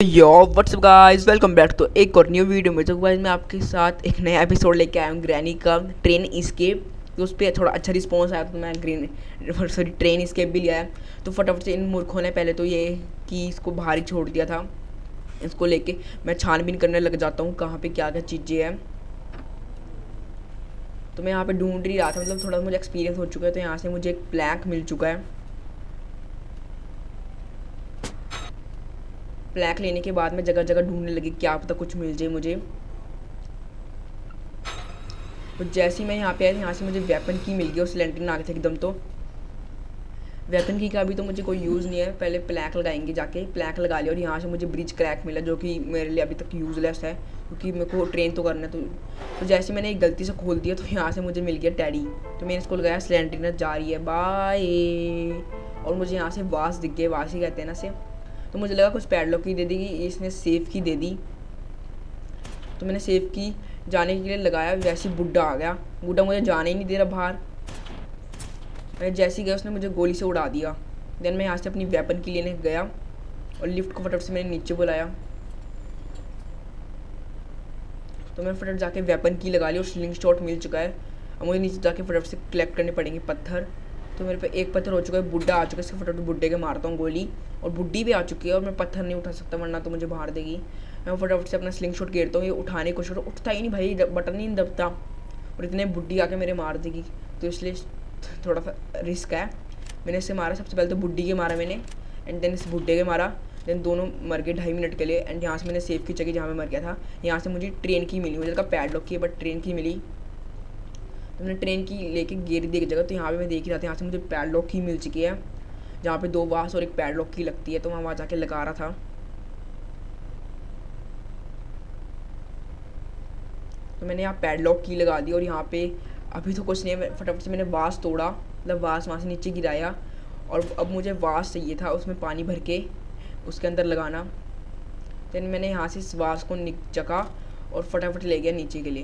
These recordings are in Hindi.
यो व्हाट्सअप गाइस, वेलकम बैक तो एक और न्यू वीडियो में। तो गाइस मैं आपके साथ एक नया एपिसोड लेके आया हूँ ग्रैनी का ट्रेन एस्केप। तो उस पर थोड़ा अच्छा रिस्पॉन्स आया तो मैं ट्रेन एस्केप भी लिया है। तो फटाफट से इन मूर्खों ने पहले तो ये कि इसको बाहर ही छोड़ दिया था। इसको लेके मैं छानबीन करने लग जाता हूँ कहाँ पे क्या क्या चीज़ें हैं। तो मैं यहाँ पे ढूंढ ही रहा था, मतलब थोड़ा मुझे एक्सपीरियंस हो चुका है। तो यहाँ से मुझे एक प्लैंक मिल चुका है। प्लैंक लेने के बाद मैं जगह जगह ढूंढने लगी, क्या पता कुछ मिल जाए मुझे। तो जैसे ही मैं यहाँ पे आया, यहाँ से मुझे वेपन की मिल गई और सिलेंडर आ गए थे एकदम। तो वेपन की का अभी तो मुझे कोई यूज़ नहीं है, पहले प्लैंक लगाएंगे जाके। प्लैंक लगा लिया और यहाँ से मुझे ब्रिज क्रैक मिला, जो कि मेरे लिए अभी तक यूज़लेस है क्योंकि मेरे को ट्रेन तो करना है। तो जैसे मैंने एक गलती से खोल दिया तो यहाँ से मुझे मिल गया टैडी। तो मैंने इसको लगाया, सिलेंडर जा रही है बाय। और मुझे यहाँ से वास दिख गए, वास ही कहते हैं ना से। तो मुझे लगा कुछ पैडलॉक की दे देगी, इसने सेफ की दे दी। तो मैंने सेफ की जाने के लिए लगाया, वैसे ही बुड्ढा आ गया। बुड्ढा मुझे जाने ही नहीं दे रहा बाहर। मैं जैसे ही गया उसने मुझे गोली से उड़ा दिया। देन मैं यहाँ से अपनी वेपन की लेने गया और लिफ्ट को फटाफट से मैंने नीचे बुलाया। तो मैं फटाफट जाके वेपन की लगा ली और स्लिंग शॉट मिल चुका है। अब मुझे नीचे जाके फटाफट से कलेक्ट करने पड़ेंगे पत्थर। तो मेरे पे एक पत्थर हो चुका है, बुड्ढा आ चुका है, इसके फटाफट बुड्ढे के मारता हूँ गोली। और बुड्ढी भी आ चुकी है और मैं पत्थर नहीं उठा सकता वरना तो मुझे मार देगी। मैं फटाफट से अपना स्लिंग शॉट घेरता हूँ, ये उठाने को शॉट उठता ही नहीं भाई, बटन नहीं दबता। और इतने बुड्ढी आके मेरे मार देगी, तो इसलिए थोड़ा सा रिस्क है। मैंने इससे मारा, सबसे पहले तो बुड्ढी के मारा मैंने, एंड देन इस बुड्ढे के मारा। देन दोनों मर गए 2.5 मिनट के लिए। एंड यहाँ से मैंने सेफ की जगह जहाँ मैं मर गया था, यहाँ से मुझे ट्रेन की मिली। मुझे लगा पैडलॉक की है बट ट्रेन की मिली। तो मैंने ट्रेन की लेके गेट दी एक जगह। तो यहाँ पे मैं देख ही रहा था, यहाँ से मुझे पैडलॉक की मिल चुकी है, जहाँ पे 2 वास और एक पैडलॉक की लगती है। तो मैं वहाँ जाके लगा रहा था। तो मैंने यहाँ पैडलॉक की लगा दी और यहाँ पे अभी तो कुछ नहीं है। फटाफट से मैंने वास तोड़ा, मतलब वास वहाँ से नीचे गिराया। और अब मुझे वास चाहिए था, उसमें पानी भर के उसके अंदर लगाना। देन मैंने यहाँ से इस वास को चका और फटाफट ले गया नीचे के लिए।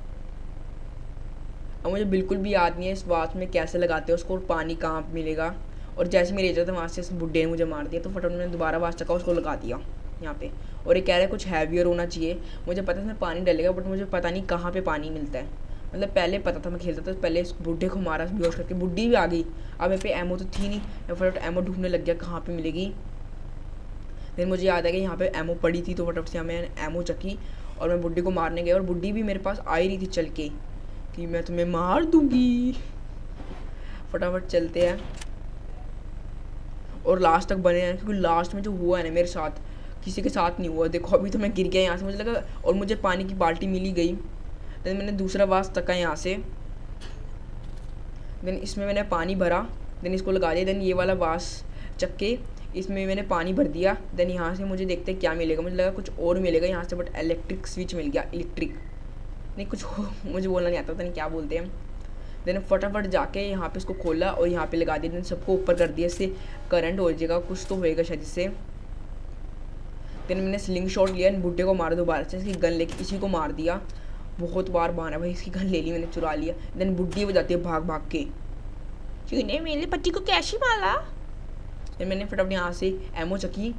अब मुझे बिल्कुल भी याद नहीं है इस वास में कैसे लगाते हैं उसको और पानी कहाँ मिलेगा। और जैसे मेरी एज था वहाँ से इस बुड्ढे ने मुझे मार दिया। तो फटाफट मैंने दोबारा वास चका, उसको लगा दिया यहाँ पे। और ये कह रहा है कुछ हैवियर होना चाहिए। मुझे पता है इसमें पानी डलेगा बट मुझे पता नहीं कहाँ पे पानी मिलता है। मतलब पहले पता था, मैं खेलता था तो पहले इस बुड्ढे को मारा बेहोश करके। बुड्ढी भी आ गई। अब मेरे पे एमओ तो थी नहीं, मैं फटाफट एमओ ढूंढने लग गया कहाँ पे मिलेगी। फिर मुझे याद है कि यहाँ पे एमओ पड़ी थी, तो फटाफट से मैंने एमओ चकी और मैं बुड्ढी को मारने गया। और बुड्ढी भी मेरे पास आ ही रही थी चल के कि मैं तुम्हें मार दूंगी। फटाफट चलते हैं और लास्ट तक बने हैं, क्योंकि लास्ट में जो हुआ है ना मेरे साथ किसी के साथ नहीं हुआ। देखो अभी तो मैं गिर गया यहाँ से, मुझे लगा। और मुझे पानी की बाल्टी मिल ही गई। देन मैंने दूसरा वास तका यहाँ से। देन इसमें मैंने पानी भरा, देन इसको लगा दिया। देन ये वाला वास चक के इसमें मैंने पानी भर दिया। देन यहाँ से मुझे देखते क्या मिलेगा। मुझे लगा कुछ और मिलेगा यहाँ से, बट इलेक्ट्रिक स्विच मिल गया। इलेक्ट्रिक नहीं कुछ मुझे बोलना नहीं आता, पता नहीं क्या बोलते हैं। देन फटाफट जाके यहाँ पे इसको खोला और यहाँ पे लगा दिया। देन सबको ऊपर कर दिया, इससे करंट हो जाएगा, कुछ तो होएगा शायद इससे। देन मैंने स्लिंग शॉट लिया, बुड्ढे को मारा दोबारा से, इसकी गन लेके इसी को मार दिया। बहुत बार मारा भाई, इसकी गन ले ली मैंने, चुरा लिया। देन बुड्ढी बजाती है भाग भाग के, तूने मेरे पति को कैसे मारा। देन मैंने फटाफट यहाँ से एमओ चकी।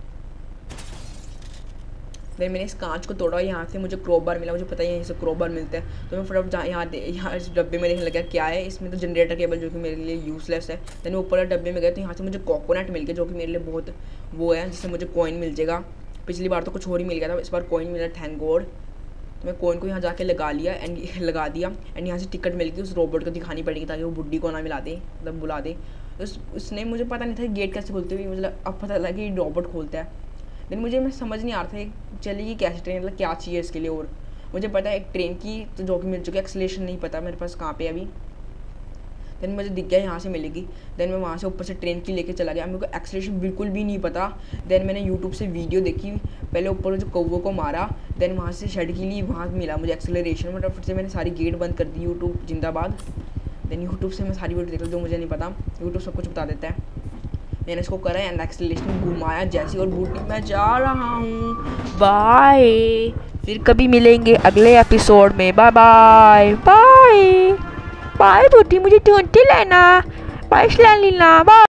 देन मैंने इस कांच को तोड़ा, यहाँ से मुझे क्रोबार मिला। मुझे पता है यहीं से क्रोबार मिलता है। तो मैं फटाफट यहाँ इस डब्बे में देखने लगा क्या है। इसमें तो जनरेटर केबल जो कि मेरे लिए यूज़लेस है। देन मैं ऊपर वाले डब्बे में गया तो यहाँ से मुझे कोकोनट मिल गया, जो कि मेरे लिए बहुत वो है, जिससे मुझे कॉइन मिल जाएगा। पिछली बार तो कुछ और ही मिल गया था, इस बार कॉइन मिला, थैंक गॉड। तो मैं कॉइन को यहाँ जाके लगा लिया एंड लगा दिया। एंड यहाँ से टिकट मिल गई, उस रोबोट को दिखानी पड़ेगी ताकि वो बुड्ढी को ना मिला दे, मतलब बुला दे। उसने मुझे पता नहीं था गेट कैसे खोलते हुए, मतलब अब पता लगा कि रोबोट खोलता है। लेकिन मुझे मैं समझ नहीं आ रहा था चलेगी कैसे ट्रेन, मतलब क्या चाहिए इसके लिए। और मुझे पता है एक ट्रेन की तो जो कि मिल चुकी है, एक्सेलरेशन नहीं पता मेरे पास कहाँ पे अभी। देन मुझे दिख गया यहाँ से मिलेगी। देन मैं वहाँ से ऊपर से ट्रेन की लेके चला गया, मेरे को एक्सेलरेशन बिल्कुल भी नहीं पता। देन मैंने यूट्यूब से वीडियो देखी, पहले ऊपर जो कौवों को मारा, देन वहाँ से शेड की ली, वहाँ मिला मुझे एक्सेलरेशन। मतलब फिर से मैंने सारी गेट बंद कर दी, यूट्यूब जिंदाबाद। देन यूट्यूब से मैं सारी वीडियो देख ली, जो मुझे नहीं पता, यूट्यूब सब कुछ बता देता है। मैंने इसको करा एंड एक्सेलरेशन घुमाया जैसे, और बूटी मैं जा रहा हूँ, बाय। फिर कभी मिलेंगे अगले एपिसोड में, बाय बाय बाय बाय। बूटी मुझे ढूंढते लेना, बाय लेना, बाय।